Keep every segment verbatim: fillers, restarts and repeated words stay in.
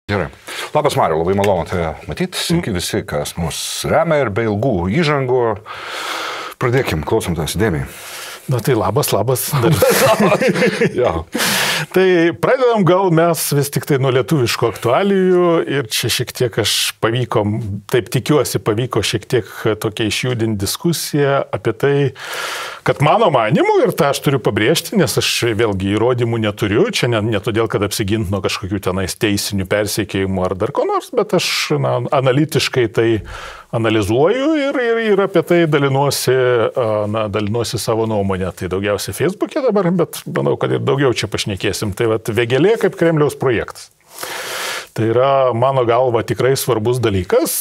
Gerai. Labas, Mariau, labai malonu tave matyti. Sveiki visi, kas mus remia ir be ilgų įžangų. Pradėkim, klausom tas įdėmiai. Na tai labas, labas. Tai pradedam gal mes vis tik tai nuo lietuviškų aktualijų ir čia šiek tiek aš pavyko, taip tikiuosi, pavyko šiek tiek tokia išjudinti diskusiją apie tai, kad mano manimu, ir tą aš turiu pabrėžti, nes aš vėlgi įrodymų neturiu, čia ne, ne todėl, kad apsigint nuo kažkokių tenais teisinių persekiojimų ar dar ko nors, bet aš na, analitiškai tai analizuoju ir, ir, ir apie tai dalinuosi, na, dalinuosi savo nuomonę. Tai daugiausiai Facebook'e dabar, bet manau, kad ir daugiau čia pašnekėsim. Tai vat Vėgėlė kaip Kremliaus projektas. Tai yra, mano galva, tikrai svarbus dalykas,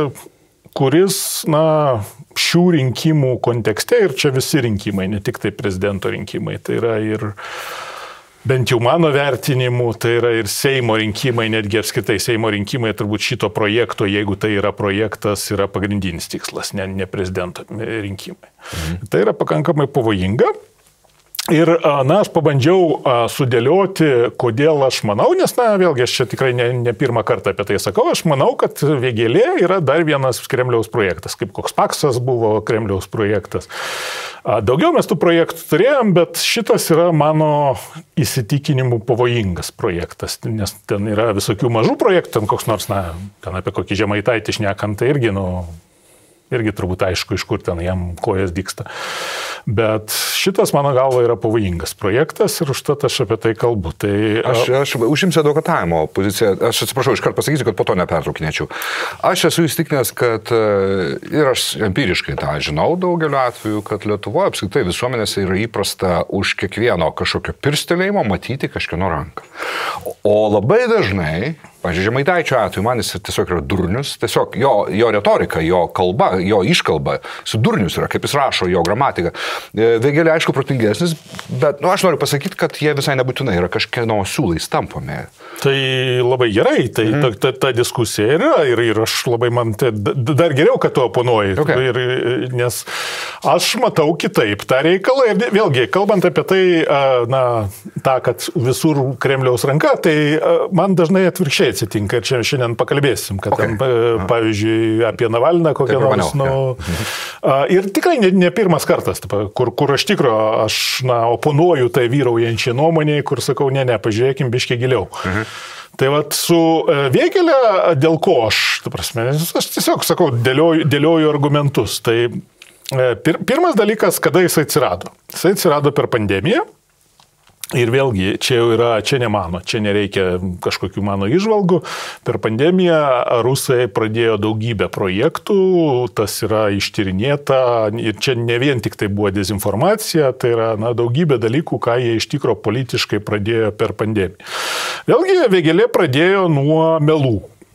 kuris, na, šių rinkimų kontekste, ir čia visi rinkimai, ne tik tai prezidento rinkimai, tai yra ir bent jau mano vertinimu, tai yra ir Seimo rinkimai, netgi apskritai Seimo rinkimai, turbūt šito projekto, jeigu tai yra projektas, yra pagrindinis tikslas, ne, ne prezidento rinkimai. Mhm. Tai yra pakankamai pavojinga. Ir, na, aš pabandžiau sudėlioti, kodėl aš manau, nes, na, vėlgi, aš čia tikrai ne, ne pirmą kartą apie tai sakau, aš manau, kad Vėgėlė yra dar vienas Kremliaus projektas, kaip koks Paksas buvo Kremliaus projektas. Daugiau mes tų projektų turėjom, bet šitas yra mano įsitikinimu pavojingas projektas, nes ten yra visokių mažų projektų, ten koks nors, na, ten apie kokį Žemaitaitį šnekant, tai irgi, nu, irgi turbūt aišku, iš kur ten jam kojas dygsta. Bet šitas, mano galva, yra pavojingas projektas ir užtat aš apie tai kalbu. Tai, aš, aš užimsiu advokatavimo poziciją. Aš atsiprašau, iškart pasakysiu, kad po to nepertraukinėčiau. Aš esu įstikinęs, kad ir aš empiriškai tą žinau daugeliu atveju, kad Lietuvoje apskritai visuomenėse yra įprasta už kiekvieno kažkokio pirstelėjimo matyti kažkieno ranką. O labai dažnai, pavyzdžiui, Žemaitaičio atveju man jis tiesiog yra durnius, tiesiog jo, jo retorika, jo kalba, jo iškalba, su durnius yra, kaip jis rašo, jo gramatika. Vėgėlė, aišku, protingesnis, bet nu, aš noriu pasakyti, kad jie visai nebūtinai yra kažkieno siūlais tampomi. Tai labai gerai, tai mm. ta, ta, ta diskusija yra ir, ir aš labai man te, dar geriau, kad tu oponuoji, okay. ir, nes aš matau kitaip tą reikalą ir vėlgi, kalbant apie tai, na, tą, kad visur Kremliaus ranka, tai man dažnai atvirkščiai atsitinka ir čia šiandien pakalbėsim, kad okay. ten, pavyzdžiui, apie Navalną kokią nors, nu, ja. ir tikrai ne, ne pirmas kartas, kur, kur aš tikro, aš, na, oponuoju tai vyraujančiai nuomonėje, kur sakau, ne, ne, pažiūrėkim biškiai giliau. Mhm. Tai vat su Vėgėlė, dėl ko aš, ta prasme, aš tiesiog sakau, dėlioju, dėlioju argumentus. Tai pir, pirmas dalykas, kada jis atsirado. Jis atsirado per pandemiją. Ir vėlgi, čia jau yra, čia ne mano, čia nereikia kažkokių mano įžvalgų. Per pandemiją rusai pradėjo daugybę projektų, tas yra ištyrinėta ir čia ne vien tik tai buvo dezinformacija, tai yra na, daugybė dalykų, ką jie iš tikro politiškai pradėjo per pandemiją. Vėlgi, Vėgėlė pradėjo nuo melų.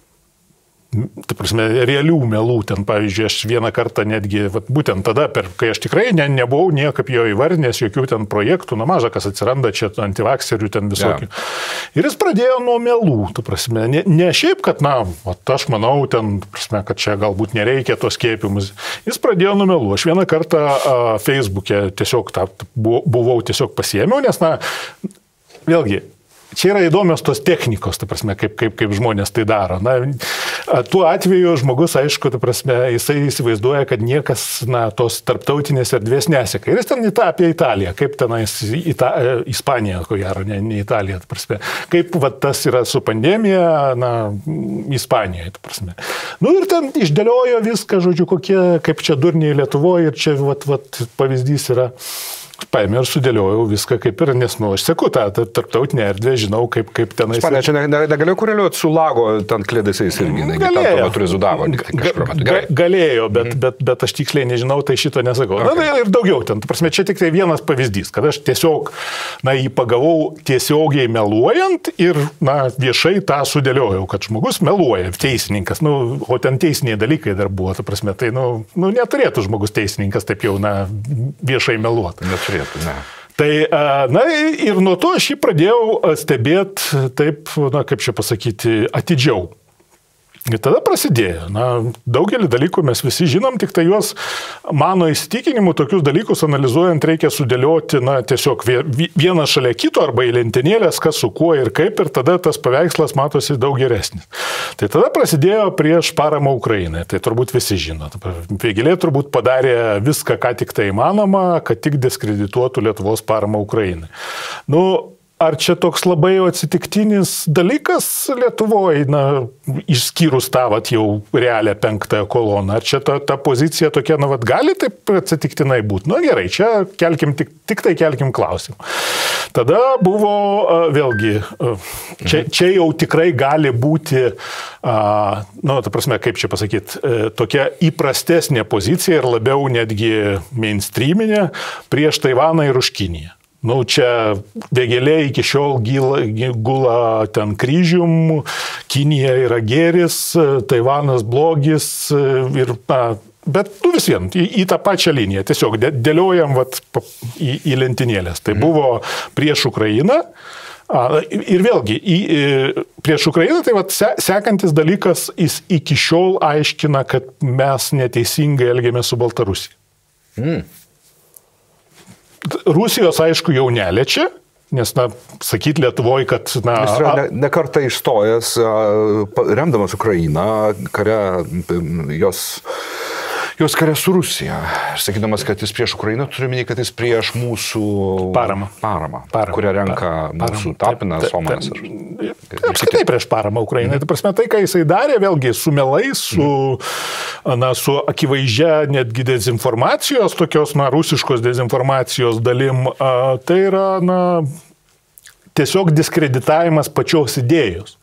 Tai prasme, realių melų, ten, pavyzdžiui, aš vieną kartą netgi, vat, būtent tada, per, kai aš tikrai ne, nebuvau niekaip jo įvardinęs, jokių ten projektų, na maža, kas atsiranda čia, antivakserių ten visokių. Yeah. Ir jis pradėjo nuo melų, tai prasme, ne, ne šiaip, kad, na, vat, aš manau, ten, prasme, kad čia galbūt nereikia tos skiepimus. Jis pradėjo nuo melų. Aš vieną kartą a, Facebook'e tiesiog tą, buvau tiesiog pasiėmiau, nes, na, vėlgi, čia yra įdomios tos technikos, ta prasme, kaip, kaip, kaip žmonės tai daro. Na, tuo atveju žmogus, aišku, ta prasme, jisai įsivaizduoja, kad niekas na, tos tarptautinės erdvės neseka. Ir jis ten įta, apie Italiją, kaip tenais Ita, Ispanija, ko gero, ne, ne Italija, ta prasme. Kaip va, tas yra su pandemija, na, Ispanijoje, ta prasme. Nu ir ten išdėliojo viską, žodžiu, kokie, kaip čia durniai Lietuvoje ir čia vat, vat, pavyzdys yra. Paėmė ir sudėliojau viską kaip ir, nes, nu, aš seku tą tarptautinę erdvę, žinau, kaip, kaip tenais... Spanė, čia negalėjau koreliuoti su lago ten klėdėsiais irgi, galėjo. Ga, galėjo, bet, mm. bet, bet aš tiksliai nežinau, tai šito nesakau. Okay. Na, ir daugiau ten, prasme, čia tik tai vienas pavyzdys, kad aš tiesiog, na, jį pagavau tiesiogiai meluojant ir, na, viešai tą sudėliojau, kad žmogus meluoja, teisininkas, nu, o ten teisiniai dalykai dar buvo, ta prasme, tai, nu, nu neturėtų žmogus teisininkas taip jau, na, viešai meluoti. Turėtų, ne. Tai, na, ir nuo to aš jį pradėjau stebėti taip, na, kaip čia pasakyti, atidžiau. Ir tada prasidėjo. Na, daugelį dalykų mes visi žinom, tik tai juos, mano įsitikinimu, tokius dalykus analizuojant reikia sudėlioti, na, tiesiog vieną šalia kito arba į lentynėlės, kas su kuo ir kaip, ir tada tas paveikslas matosi daug geresnis. Tai tada prasidėjo prieš paramą Ukrainai. Tai turbūt visi žino. Vėgėlė turbūt padarė viską, ką tik tai įmanoma, kad tik diskredituotų Lietuvos paramą Ukrainai. Nu, ar čia toks labai atsitiktinis dalykas Lietuvoje, na, išskyrus tą vat, jau realią penktąją koloną? Ar čia ta, ta pozicija tokia, na, vat, gali taip atsitiktinai būti? Nu gerai, čia kelkim, tik, tik tai kelkim klausimą. Tada buvo, vėlgi, čia, čia jau tikrai gali būti, nu, ta prasme, kaip čia pasakyti, tokia įprastesnė pozicija ir labiau netgi mainstreaminė prieš Taivaną ir už Kiniją. Nu, čia Vėgėlė iki šiol gila, gula ten kryžium, Kinija yra gėris, Taivanas blogis, ir, na, bet nu, vis vien į, į tą pačią liniją. Tiesiog dėliojam vat, į, į lentynėlės. Tai buvo prieš Ukrainą. Ir vėlgi, į, prieš Ukrainą, tai vat, sekantis dalykas, jis iki šiol aiškina, kad mes neteisingai elgiamės su Baltarusija. Mm. Rusijos, aišku, jau neliečia, nes, na, sakyti Lietuvoje, kad, na... Jis yra ne, ne kartą išstojęs, remdamas Ukrainą, kare, jos... Jos kare su Rusija, sakydamas, kad jis prieš Ukrainą, turiu minėti, kad jis prieš mūsų paramą, paramą, paramą kurią renka paramą. Mūsų Tapinas, Omanas. Apskritai prieš paramą Ukrainai. Tai prasme, tai, ką jisai darė, vėlgi su melais, su, na, su akivaizdžia netgi dezinformacijos, tokios, na, rusiškos dezinformacijos dalim, tai yra, na, tiesiog diskreditavimas pačios idėjos.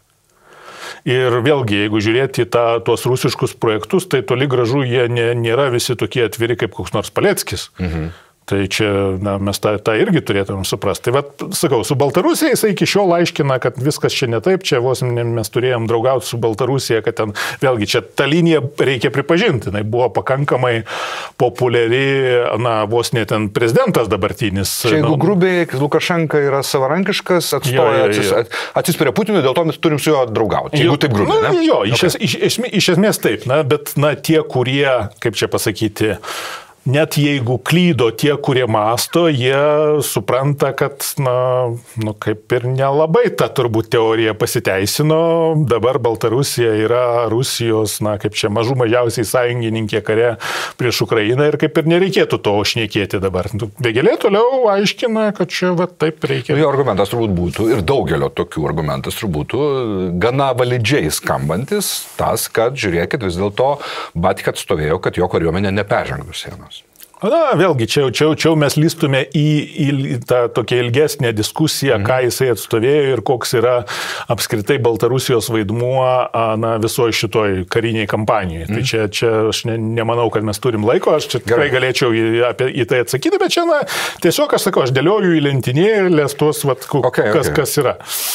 Ir vėlgi, jeigu žiūrėti tą, tuos rusiškus projektus, tai toli gražu jie nė, nėra visi tokie atviri kaip koks nors Paleckis. Mhm. Tai čia, na, mes tą, tą irgi turėtumėm suprasti. Tai, bet, sakau, su Baltarusija jisai iki šiol aiškina, kad viskas čia ne taip, čia vos mes turėjom draugauti su Baltarusija, kad ten, vėlgi, čia tą liniją reikia pripažinti, jinai buvo pakankamai populiari, na, vos ne ten prezidentas dabartinis. Čia jeigu na, grubiai, Lukašenka yra savarankiškas, atstoja, atsis, atsispiria Putinui, dėl to mes turim su juo draugauti. Jeigu taip grubiai, na, ne? Jo, iš, okay. iš, iš, iš esmės taip, na, bet, na, tie, kurie, kaip čia pasakyti, net jeigu klydo tie, kurie masto, jie supranta, kad, na, nu, kaip ir nelabai ta turbūt teorija pasiteisino. Dabar Baltarusija yra Rusijos, na, kaip čia mažų mažiausiai sąjungininkė kare prieš Ukrainą ir kaip ir nereikėtų to šnekėti dabar. Vėgėlė toliau aiškina, kad čia va, taip reikia. Jo argumentas turbūt būtų, ir daugelio tokių argumentas turbūt būtų, gana validžiai skambantis tas, kad žiūrėkit, vis dėlto Batik atstovėjo, kad jo kariuomenė neperžengtų sienos. Na, vėlgi, čia, čia, čia mes lystume į, į tą tokią ilgesnę diskusiją, mhm. ką jisai atstovėjo ir koks yra apskritai Baltarusijos vaidmuo, na, visoje šitoj kariniai kampanijoje. Mhm. Tai čia, čia aš ne, nemanau, kad mes turim laiko, aš čia tikrai galėčiau į, apie, į tai atsakyti, bet čia, na, tiesiog aš sakau, aš dėlioju į lentynėlės tuos, vat, okay, kas, okay. kas yra.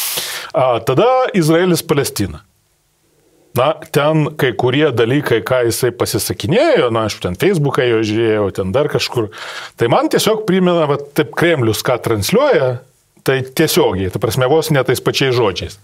A, tada Izraelis-Palestina. Na, ten kai kurie dalykai, ką jisai pasisakinėjo, na, aš ten Facebooką jo žiūrėjau, ten dar kažkur, tai man tiesiog primena, va, taip Kremlius ką transliuoja, tai tiesiogiai, tai prasme, vos ne tais pačiais žodžiais.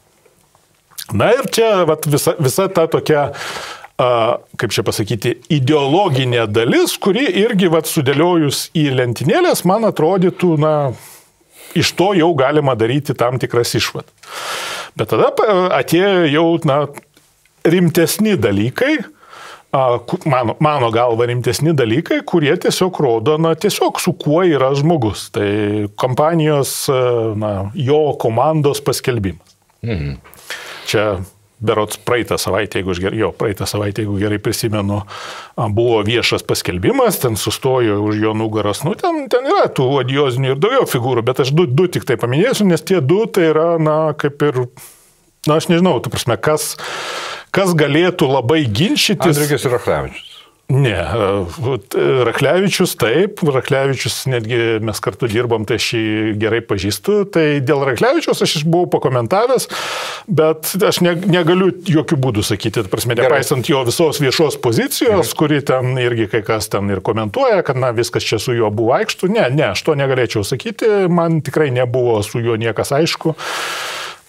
Na ir čia va, visa, visa ta tokia, a, kaip čia pasakyti, ideologinė dalis, kuri irgi va, sudėliojus į lentynėlės, man atrodytų, na, iš to jau galima daryti tam tikras išvadas. Bet tada atėjo jau, na, rimtesni dalykai, mano, mano galva rimtesni dalykai, kurie tiesiog rodo, na, tiesiog su kuo yra žmogus. Tai kompanijos, na, jo komandos paskelbimas. Mhm. Čia berods praeitą savaitę, jeigu, gerai, jo, praeitą savaitę, jeigu gerai prisimenu, buvo viešas paskelbimas, ten sustojo už jo nugaros, nu, ten, ten yra tų odiozinių ir daugiau figūrų, bet aš du, du tik tai paminėsiu, nes tie du tai yra, na, kaip ir, na, aš nežinau, tu prasme, kas... Kas galėtų labai ginčytis? Andriukis ir Rachlevičius. Ne, Rachlevičius taip, Rachlevičius netgi mes kartu dirbom, tai aš jį gerai pažįstu, tai dėl Rachlevičius aš buvau pakomentavęs, bet aš ne, negaliu jokių būdų sakyti, prasme, nepaisant jo visos viešos pozicijos, mhm. kuri ten irgi kai kas ten ir komentuoja, kad na, viskas čia su juo buvo aikštų, ne, ne, aš to negalėčiau sakyti, man tikrai nebuvo su juo niekas aišku.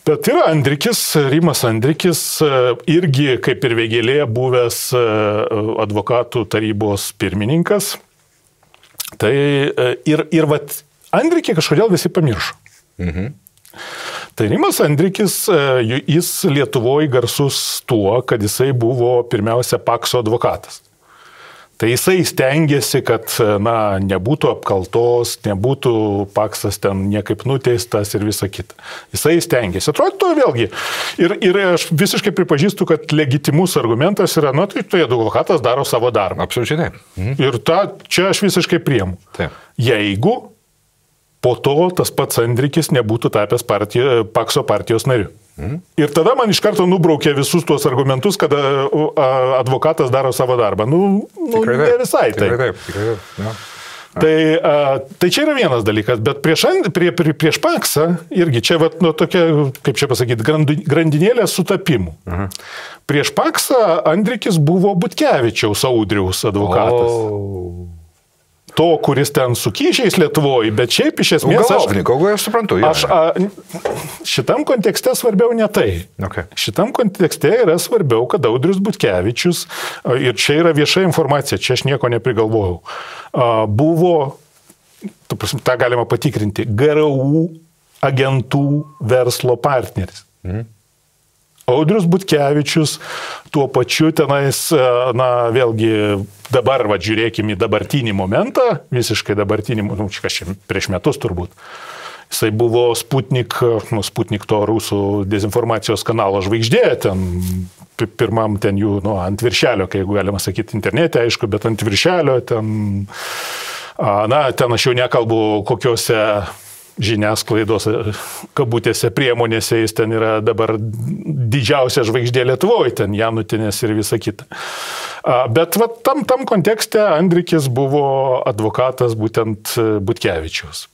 Bet yra Andrikis, Rimas Andrikis, irgi kaip ir Vėgėlė buvęs advokatų tarybos pirmininkas. Tai ir, ir vat Andrikį kažkodėl visi pamiršo. Mhm. Tai Rimas Andrikis, jis Lietuvoje garsus tuo, kad jisai buvo pirmiausia Pakso advokatas. Tai jisai stengiasi, kad na, nebūtų apkaltos, nebūtų Paksas ten niekaip nuteistas ir visa kita. Jisai stengiasi. Atrodo, vėlgi. Ir, ir aš visiškai pripažįstu, kad legitimus argumentas yra, na, tai, tai advokatas daro savo darbą. Absoliučiai taip. Mhm. Ir ta, čia aš visiškai priimu. Taip. Jeigu po to tas pats Andrikis nebūtų tapęs partijo, Pakso partijos nariu. Mhm. Ir tada man iš karto nubraukė visus tuos argumentus, kad advokatas daro savo darbą. Nu, nu ne visai taip. Tikrai taip. Tikrai taip. Ja. Tai, a, tai čia yra vienas dalykas, bet prieš, prie, prie, prieš Paksą irgi čia vat, nu, tokia, kaip čia pasakyti, grandinėlė sutapimų. Mhm. Prieš Paksą Andrikis buvo Butkevičiaus Audriaus advokatas. O. To, kuris ten su kyšiais Lietuvoje, bet šiaip iš esmės... Ugalovnik, aš, aš suprantu. Ja, aš, a, šitam kontekste svarbiau ne tai. Okay. Šitam kontekste yra svarbiau, kad Audrius Butkevičius, ir čia yra vieša informacija, čia aš nieko neprigalvojau, a, buvo, tą galima patikrinti, G R U agentų verslo partneris. Mhm. Audrius Butkevičius tuo pačiu tenais, na, vėlgi dabar, va, žiūrėkime į dabartinį momentą, visiškai dabartinį, nu, kažkaip prieš metus turbūt. Jisai buvo Sputnik, nu, Sputnik to rusų dezinformacijos kanalo žvaigždė, ten pirmam ten jų, nu, ant viršelio, kai jeigu galima sakyti internete, aišku, bet ant viršelio ten, na, ten aš jau nekalbu kokiuose žiniasklaidos kabutėse priemonėse, jis ten yra dabar didžiausia žvaigždė Lietuvoje, ten Janutinės ir visa kita. Bet va, tam, tam kontekste Andrikis buvo advokatas būtent Butkevičiaus.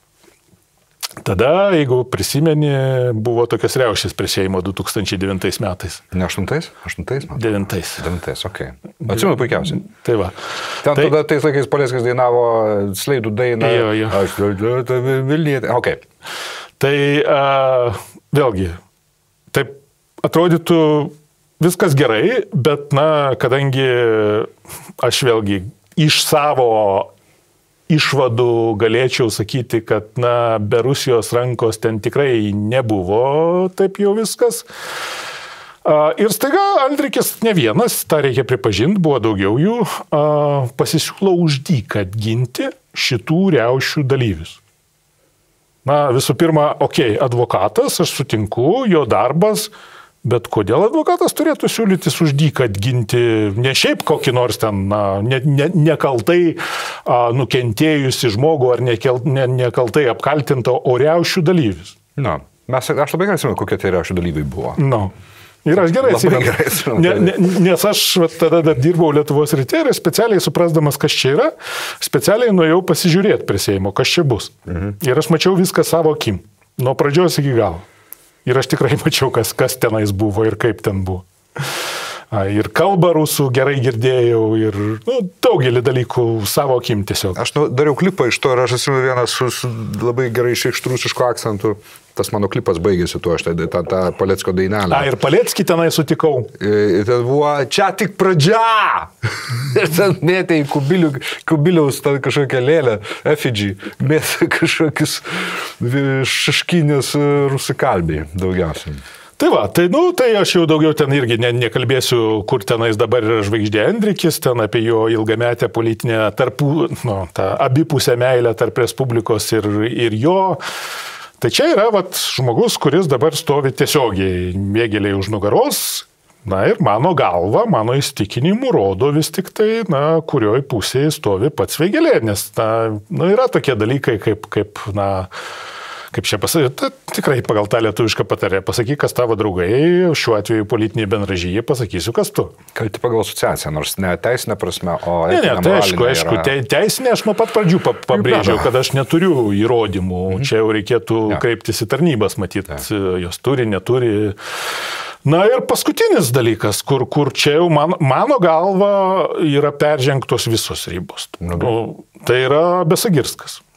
Tada, jeigu prisimeni, buvo tokios riaušės prie Seimo du tūkstančiai devintais metais. Ne aštuntais? Aštuntais metais? Devintais. Devintais, okei. Okay. Atsimenu puikiausiai. Tai va. Ten tai, tada tais laikais Paleckis dainavo Sleidų dainą. Jo, jo. Aš Vilnietė. Okei. Okay. Tai a, vėlgi, taip atrodytų viskas gerai, bet, na, kadangi aš vėlgi iš savo išvadų galėčiau sakyti, kad, na, be Rusijos rankos ten tikrai nebuvo taip jau viskas. Ir staiga Andrikis ne vienas, tą reikia pripažinti, buvo daugiau jų, pasisiūlo už dyką ginti šitų riaušių dalyvius. Na, visų pirma, okei, okay, advokatas, aš sutinku, jo darbas, bet kodėl advokatas turėtų siūlytis už dyką ginti ne šiaip kokį nors ten na, ne, ne, nekaltai a, nukentėjusi žmogų ar nekel, ne, nekaltai apkaltintą, o riaušių dalyvius? Na, mes, aš labai gerai atsimenu, kokie tai riaušių dalyviai buvo. Na. Ir aš gerai atsimenu, ne, ne, nes aš tada dar dirbau Lietuvos ryte ir specialiai suprasdamas, kas čia yra, specialiai nuėjau pasižiūrėti prie Seimo, kas čia bus. Mhm. Ir aš mačiau viską savo akim, nuo pradžios iki galo. Ir aš tikrai mačiau, kas, kas tenais buvo ir kaip ten buvo. Ir kalbą rusų gerai girdėjau ir nu, daugelį dalykų savo akim tiesiog. Aš nu, dariau klipą iš to ir aš atsimenu vieną su, su labai gerai išreikštų rusiškų akcentų. Tas mano klipas baigėsi tuo, aš tą, tą, tą Paleckio dainelę. A, ir Paleckį tenai sutikau. Ir ten buvo, čia tik pradžia! Ir ten mėtė į kubilių, kubiliaus kažkokią lėlę, efidžį, mėtė kažkokius šaškinės rusikalbiai daugiausiai. Tai va, tai, nu, tai aš jau daugiau ten irgi ne, nekalbėsiu, kur tenais dabar yra žvaigždė Andrikis, ten apie jo ilgametę politinę tarpų, nu, tą abipusę meilę tarp Respublikos ir, ir jo. Tai čia yra vat, žmogus, kuris dabar stovi tiesiogiai Vėgėlei už nugaros, na ir mano galva, mano įstikinimu rodo vis tik tai, na, kurioj pusėje stovi pats Vėgėlė, nes na, na, yra tokie dalykai kaip, kaip na, kaip čia pasakyti, tikrai pagal tą lietuvišką patarę, pasakyk, kas tavo draugai, šiuo atveju politiniai bendražyje, pasakysiu, kas tu. Kalti pagal asociaciją, nors ne teisinė prasme, o ne, ne, tai aišku, aišku, yra... teisinė aš nuo pat pradžių pabrėžiau, kad aš neturiu įrodymų, mhm. čia jau reikėtų ja. kreiptis į tarnybas, matyti, ja. jos turi, neturi. Na ir paskutinis dalykas, kur, kur čia jau man, mano galva yra peržengtos visos ribos. Nu, tai yra Besagirskas.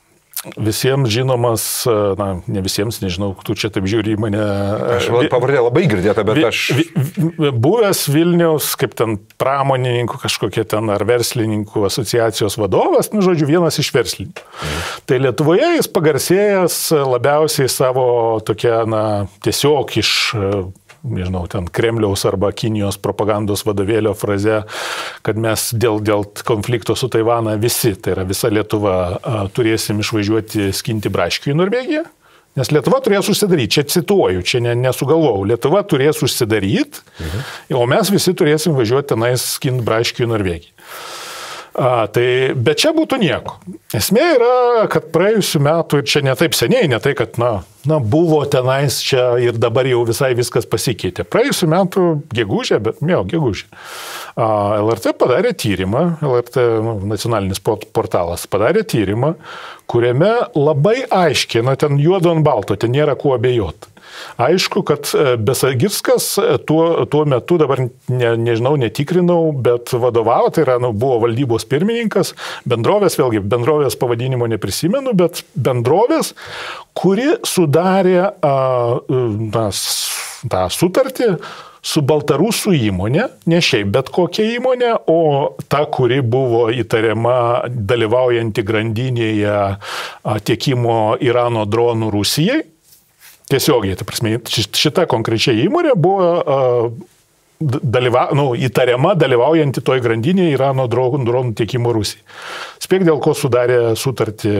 visiems žinomas, na, ne visiems, nežinau, tu čia taip žiūri į mane. Aš pavardė labai girdėta, bet vi, aš... Vi, vi, buvęs Vilniaus, kaip ten pramonininkų, kažkokie ten ar verslininkų asociacijos vadovas, nu, žodžiu, vienas iš verslininkų. Mhm. Tai Lietuvoje jis pagarsėjęs labiausiai savo tokia, na, tiesiog iš... nežinau, ten Kremliaus arba Kinijos propagandos vadovėlio fraze, kad mes dėl, dėl konflikto su Taivana visi, tai yra visa Lietuva, turėsim išvažiuoti skinti braškių į Norvegiją, nes Lietuva turės užsidaryti, čia cituoju, čia ne, nesugalvojau, Lietuva turės užsidaryti, mhm. o mes visi turėsim važiuoti tenais skinti braškių į Norvegiją. A, tai, bet čia būtų nieko. Esmė yra, kad praėjusiu metu, ir čia ne taip seniai, ne tai, kad na, na, buvo tenais čia ir dabar jau visai viskas pasikeitė. Praėjusiu metu gegužė, bet jau gegužė. A, L R T padarė tyrimą, L R T nu, nacionalinis portalas padarė tyrimą, kuriame labai aiškiai, na ten juodo ant balto, ten nėra kuo abejoti. Aišku, kad Besagirskas tuo, tuo metu, dabar ne, nežinau, netikrinau, bet vadovavo, tai yra, nu, buvo valdybos pirmininkas, bendrovės, vėlgi, bendrovės pavadinimo neprisimenu, bet bendrovės, kuri sudarė a, na, tą sutartį su Baltarusų įmonė, ne šiaip bet kokia įmonė, o ta, kuri buvo įtariama dalyvaujanti grandinėje tiekimo Irano dronų Rusijai. Tiesiogiai, tai prasme, šita konkrečia įmonė buvo uh, dalyva, nu, įtariama dalyvaujanti toj grandinėje Irano dronų, dronų tiekimo Rusijai. Spėk, dėl ko sudarė sutartį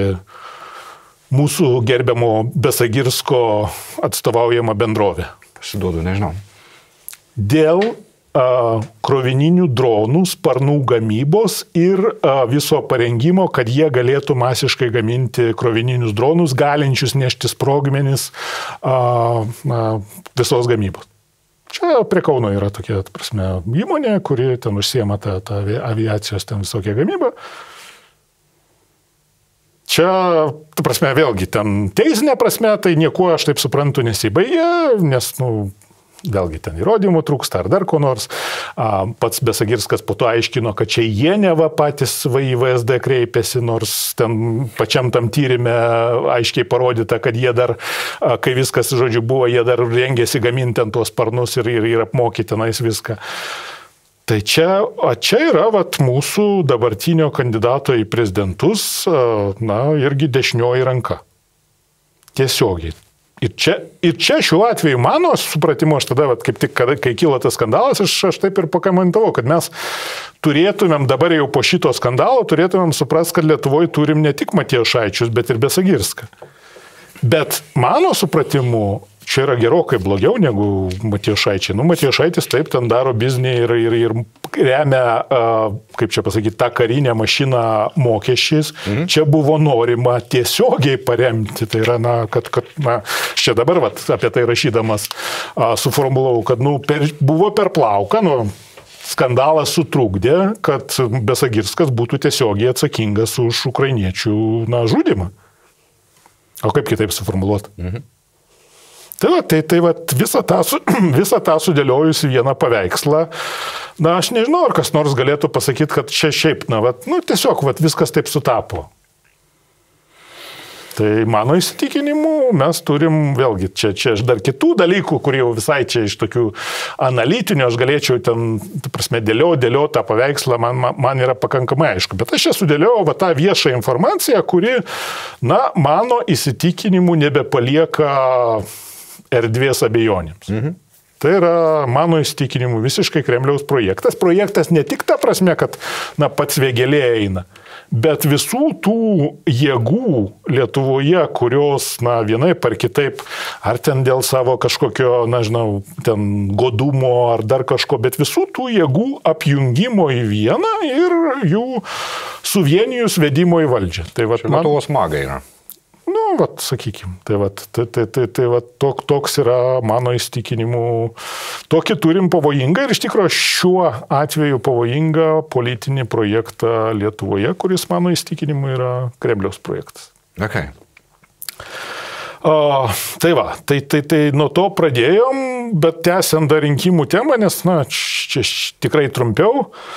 mūsų gerbiamo Besagirsko atstovaujama bendrovė. Pasiduodu, nežinau. Dėl uh, krovininių dronų, sparnų gamybos ir uh, viso parengimo, kad jie galėtų masiškai gaminti krovininius dronus, galinčius nešti sprogmenis uh, uh, visos gamybos. Čia prie Kauno yra tokia, prasme, įmonė, kuri ten užsiema tą, tą aviacijos ten visokią gamybą. Čia, tu prasme, vėlgi, ten teisinė prasme, tai niekuo, aš taip suprantu, nesibaigia, nes, nu, vėlgi ten įrodymų trūksta ar dar ko nors. Pats Besagirskas po to aiškino, kad čia jie neva patys į V S D kreipėsi, nors ten pačiam tam tyrime aiškiai parodyta, kad jie dar, kai viskas, žodžiu, buvo, jie dar rengėsi gaminti ant tuos sparnus ir, ir, ir apmokyti tenais viską. Tai čia, čia yra vat, mūsų dabartinio kandidato į prezidentus, na, irgi dešinioji ranka. Tiesiogiai. Ir čia, ir čia šiuo atveju mano supratimo, aš tada, vat, kaip tik, kada, kai kilo tas skandalas, aš, aš taip ir pakomentavau, kad mes turėtumėm dabar jau po šito skandalo, turėtumėm suprast, kad Lietuvoje turim ne tik Matijošaičius, bet ir Besagirską. Bet mano supratimu, čia yra gerokai blogiau negu Matijošaičiai. Nu, Matijošaitis taip ten daro biznį ir, ir, ir remia, kaip čia pasakyti, tą karinę mašiną mokesčiais. Mhm. Čia buvo norima tiesiogiai paremti. Tai yra, na, kad, kad na, čia dabar vat, apie tai rašydamas suformulau, kad nu, per, buvo per plauką, nu, skandalas sutrukdė, kad Besagirskas būtų tiesiogiai atsakingas už ukrainiečių na, žudimą. O kaip kitaip suformuluoti? Mhm. Tai va, tai, tai va, visą tą, visą tą sudėliojus vieną paveikslą, na, aš nežinau, ar kas nors galėtų pasakyti, kad čia šiaip, na, va, nu, tiesiog, va, viskas taip sutapo. Tai mano įsitikinimu mes turim, vėlgi, čia, čia aš dar kitų dalykų, kurie jau visai čia iš tokių analitinių, aš galėčiau ten, ta prasme, dėliau, dėliau tą paveikslą, man, man, man yra pakankamai aišku. Bet aš čia sudėliau va, tą viešą informaciją, kuri, na, mano įsitikinimu nebepalieka erdvės abejonėms. Mhm. Tai yra mano įsitikinimu visiškai Kremliaus projektas. Projektas ne tik ta prasme, kad na, pats Vėgėlė eina, bet visų tų jėgų Lietuvoje, kurios na, vienaip ar kitaip, ar ten dėl savo kažkokio, na, žinau, ten godumo ar dar kažko, bet visų tų jėgų apjungimo į vieną ir jų suvienijus vedimo į valdžią. Tai vat, man... Lietuvos magai yra. Nu, vat, sakykim, tai, vat, tai, tai, tai, tai vat, tok, toks yra mano įsitikinimu, tokį turim pavojingą ir iš tikrųjų šiuo atveju pavojingą politinį projektą Lietuvoje, kuris mano įsitikinimu yra Kremliaus projektas. Okay. O, tai va, tai, tai, tai nuo to pradėjom, bet tęsiant dar rinkimų temą, nes, na, čia tikrai trumpiau,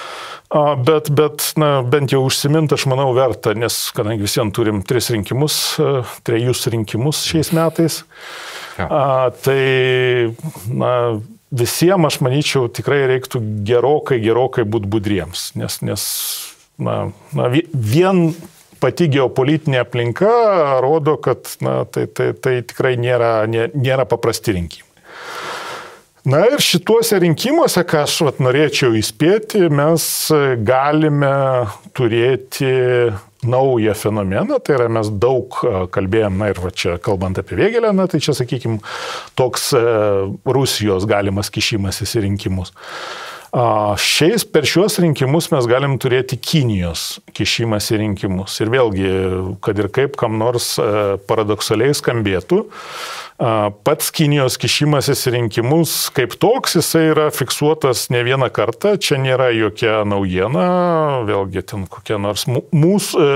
Bet, bet na, bent jau užsimint, aš manau, verta, nes kadangi visiems turim tris rinkimus, trejus rinkimus šiais metais, ja. a, tai na, visiems, aš manyčiau, tikrai reiktų gerokai, gerokai būti budriems, nes, nes na, na, vien pati geopolitinė aplinka rodo, kad na, tai, tai, tai tikrai nėra, nėra paprasti rinkimai. Na ir šituose rinkimuose, ką aš vat, norėčiau įspėti, mes galime turėti naują fenomeną, tai yra mes daug kalbėjom, na ir va čia kalbant apie Vėgėlę, na tai čia, sakykime, toks Rusijos galimas kišimasis į rinkimus. Šiais, per šiuos rinkimus mes galim turėti Kinijos kišimas į rinkimus. Ir vėlgi, kad ir kaip kam nors paradoksaliai skambėtų, pats Kinijos kišimasis į rinkimus kaip toks, jisai yra fiksuotas ne vieną kartą, čia nėra jokia naujiena, vėlgi ten kokia nors mūsų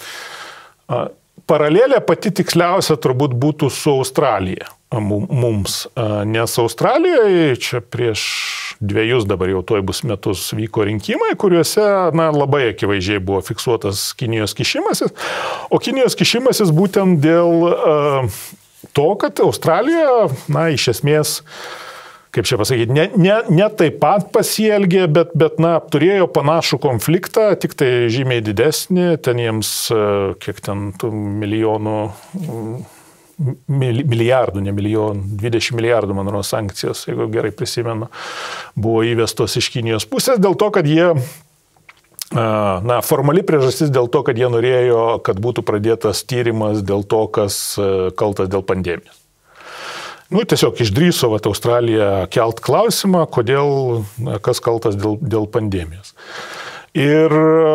paralelė pati tiksliausia turbūt būtų su Australija mums, nes Australijoje čia prieš dviejus dabar jau toj bus metus vyko rinkimai, kuriuose na, labai akivaizdžiai buvo fiksuotas Kinijos kišimasis, o Kinijos kišimasis būtent dėl uh, to, kad Australija, na, iš esmės, kaip čia pasakyti, ne, ne, ne taip pat pasielgė, bet, bet na, turėjo panašų konfliktą, tik tai žymiai didesnį, ten jiems, uh, kiek ten tų milijonų... Uh, milijardų, ne milijonų, dvidešimt milijardų, man rodos, sankcijos, jeigu gerai prisimenu, buvo įvestos iš Kinijos pusės dėl to, kad jie, na, formali priežastis dėl to, kad jie norėjo, kad būtų pradėtas tyrimas dėl to, kas kaltas dėl pandemijos. Nu, tiesiog išdrįso vat, Australija kelt klausimą, kodėl, kas kaltas dėl, dėl pandemijos. Ir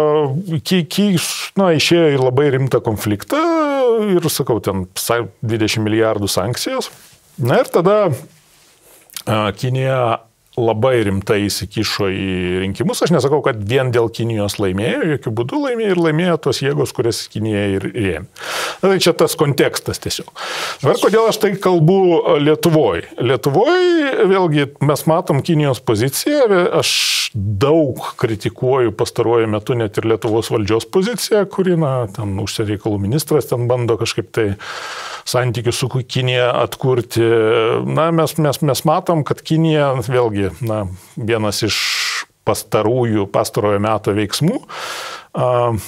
na, išėjo į labai rimtą konfliktą ir, sakau, ten dvidešimt milijardų sankcijos. Na ir tada Kinija labai rimtai įsikišo į rinkimus. Aš nesakau, kad vien dėl Kinijos laimėjo, jokių būdų laimėjo ir laimėjo tos jėgos, kurias Kinija ir rėmė. Na, tai čia tas kontekstas tiesiog. Dabar kodėl aš tai kalbu Lietuvoje? Lietuvoje, vėlgi, mes matom Kinijos poziciją, aš daug kritikuoju pastaruoju metu net ir Lietuvos valdžios poziciją, kuri, na, ten užsienio reikalų ministras ten bando kažkaip tai santykius su Kinija atkurti. Na, mes, mes, mes matom, kad Kinija, vėlgi, na, vienas iš pastarųjų, pastarojo meto veiksmų, a,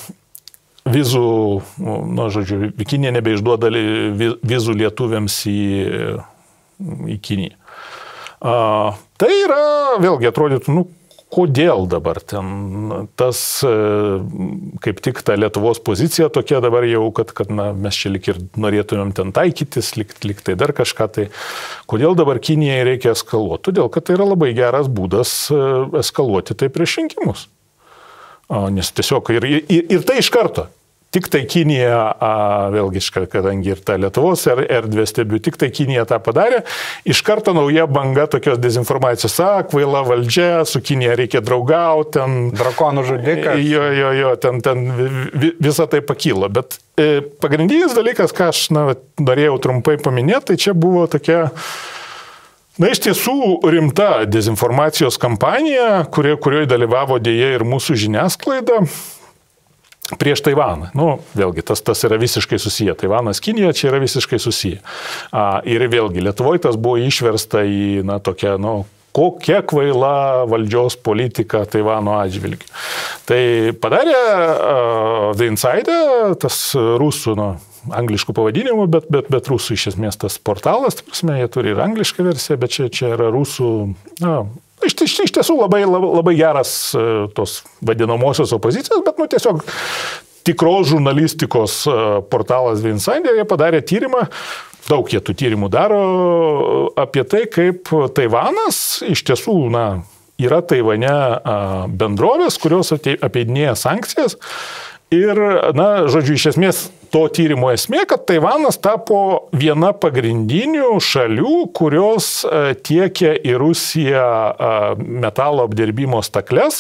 vizų, nu, žodžiu, Kinija nebeišduoda vizų lietuviams į, į Kiniją. A, tai yra, vėlgi, atrodytų, nu, kodėl dabar ten tas, kaip tik ta Lietuvos pozicija tokia dabar jau, kad, kad na, mes čia lik ir norėtumėm ten taikytis, lik, lik tai dar kažką, tai kodėl dabar Kinijai reikia eskaluoti? Todėl, kad tai yra labai geras būdas eskaluoti tai prieš rinkimus. Nes tiesiog ir, ir, ir tai iš karto. Tik tai Kinija, a, vėlgi, kadangi ir ta Lietuvos erdvė stebiu, tik tai Kinija tą padarė, iš karto nauja banga tokios dezinformacijos, a, kvaila valdžia, su Kinija reikia draugauti, ten... Drakonų žudikas. Jo, jo, jo, ten, ten visą tai pakilo. Bet e, pagrindinis dalykas, ką aš na, norėjau trumpai paminėti, tai čia buvo tokia... Na, iš tiesų rimta dezinformacijos kampanija, kurioje, kurioje dalyvavo dėja ir mūsų žiniasklaida, prieš Taivaną. Nu, vėlgi, tas, tas yra visiškai susiję. Taivanas, Kinija čia yra visiškai susiję. A, ir vėlgi, Lietuvoje tas buvo išversta į, na, tokią, nu, kokia kvaila valdžios politika Taivano atžvilgiu. Tai padarė uh, The Insider, tas rusų, nu, angliškų pavadinimų, bet, bet, bet rusų iš esmės tas portalas, ta prasme, jie turi ir anglišką versiją, bet čia, čia yra rusų, na, Iš, iš, iš tiesų labai, labai, labai geras tos vadinamosios opozicijos, bet nu, tiesiog tikros žurnalistikos portalas The Insider, jie padarė tyrimą, daug jie tų tyrimų daro apie tai, kaip Taivanas iš tiesų na, yra Taivane bendrovės, kurios apeidinėja sankcijas. Ir, na, žodžiu, iš esmės to tyrimo esmė, kad Taivanas tapo viena pagrindinių šalių, kurios tiekia į Rusiją metalo apdirbimo stakles,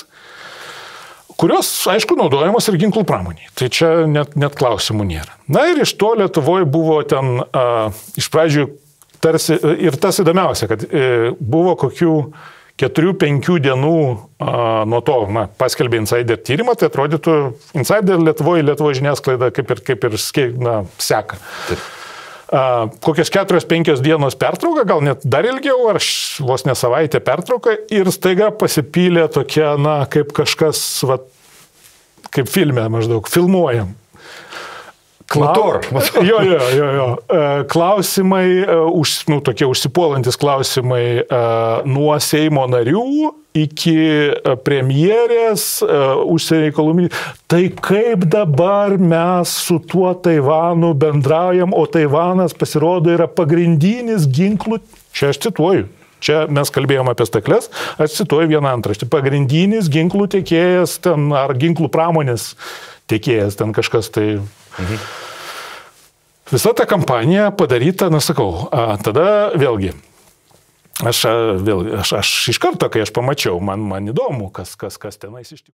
kurios, aišku, naudojamos ir ginklų pramoniai. Tai čia net, net klausimų nėra. Na ir iš to Lietuvoje buvo ten, a, iš pradžių, tarsi, ir tas įdomiausia, kad e, buvo kokių keturių penkių dienų a, nuo to na, paskelbė Insider tyrimą, tai atrodytų Insider Lietuvoje, Lietuvoje žiniasklaida kaip ir, kaip ir na, seka. Taip. Uh, kokios keturios penkios dienos pertrauka, gal net dar ilgiau, ar vos ne savaitę pertrauka ir staiga pasipylė tokia, na, kaip kažkas, va, kaip filme maždaug, filmuojam. Motor. Klau... Jo, jo, jo, jo. Klausimai, už, nu, tokie užsipuolantis klausimai nuo Seimo narių iki premjerės, užsienio reikalų ministrės. Tai kaip dabar mes su tuo Taivanu bendraujam, o Taivanas pasirodo yra pagrindinis ginklų, čia aš cituoju, čia mes kalbėjom apie stakles, aš cituoju vieną antraštį, pagrindinis ginklų tiekėjas ten, ar ginklų pramonės tiekėjas ten kažkas tai... Mhm. Visa ta kampanija padaryta, na sakau, a, tada vėlgi, aš, vėl, aš, aš iš karto, kai aš pamačiau, man, man įdomu, kas, kas, kas tenais iš tikrųjų.